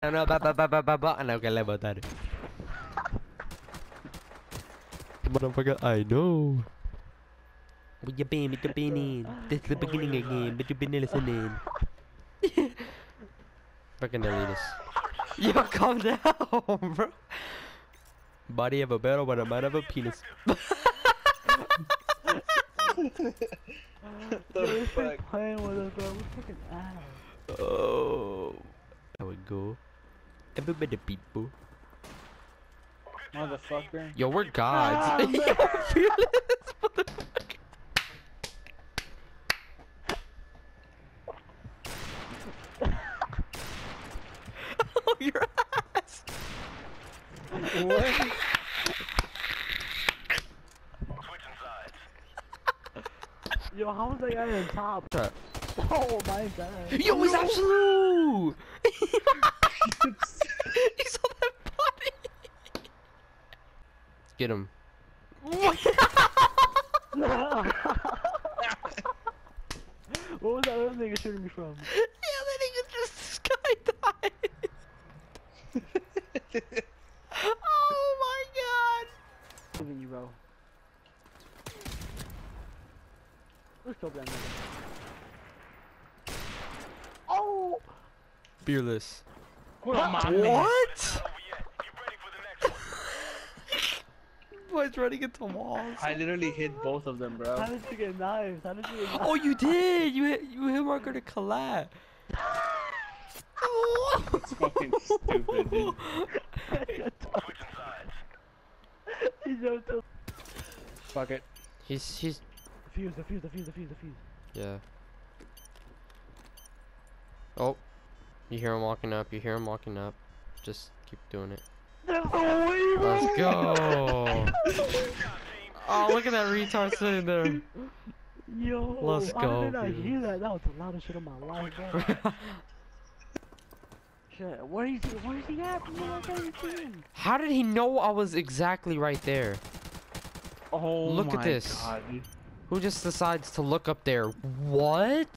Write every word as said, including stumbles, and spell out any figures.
No, no, ba ba ba ba ba ba. Ano ka level tadi? Motherfucker, I know. What you been? What you been in? This is the beginning again. But you been listening. Fucking delete this. Yo, calm down, bro. Body of a barrel, but a man of a penis. The fuck? Playing with us, bro. We're fucking ass. Oh, there we go. Everybody, people. Motherfucker. Yo, we're gods. Ah, Yo, fearless, motherfucker. Oh, your ass. What? Yo, how was that guy on top? Right. Oh my god. Yo, he's absolute. You saw that body. Get him. What was that other nigga shooting me from? Yeah, that nigga just skydived. Oh my god. Giving you, bro. Let's go down there. Oh! Fearless. What? Boy's running into walls. I literally hit both of them, bro. How did you get knives? How did you get knives? Oh, you did. You hit. You hit Marco to collab. It's fucking stupid, dude. He's jumped up. Fuck it. He's. He's. The fuse, the fuse, the fuse, the fuse, the fuse. Yeah. Oh. You hear him walking up. You hear him walking up. Just keep doing it. There's no way, bro. Let's go. Oh, look at that retard sitting there. Yo, Let's how go, did I dude. hear that? That was the loudest shit of my life, bro. Shit, where is he? Where is he at? Man, I can't see him. How did he know I was exactly right there? Oh Look at my this. God, dude. Who just decides to look up there? What?